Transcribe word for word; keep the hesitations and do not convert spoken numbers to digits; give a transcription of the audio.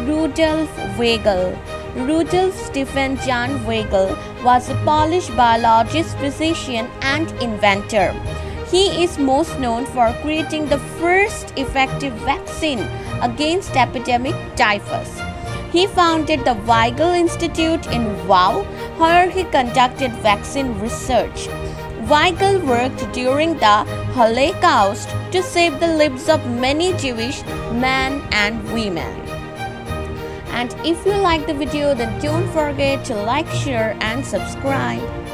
Rudolf Weigl. Rudolf Stephen Jan Weigl was a Polish biologist, physician, and inventor. He is most known for creating the first effective vaccine against epidemic typhus. He founded the Weigl Institute in Wow, where he conducted vaccine research. Weigl worked during the Holocaust to save the lives of many Jewish men and women. And if you like the video, then don't forget to like, share, and subscribe.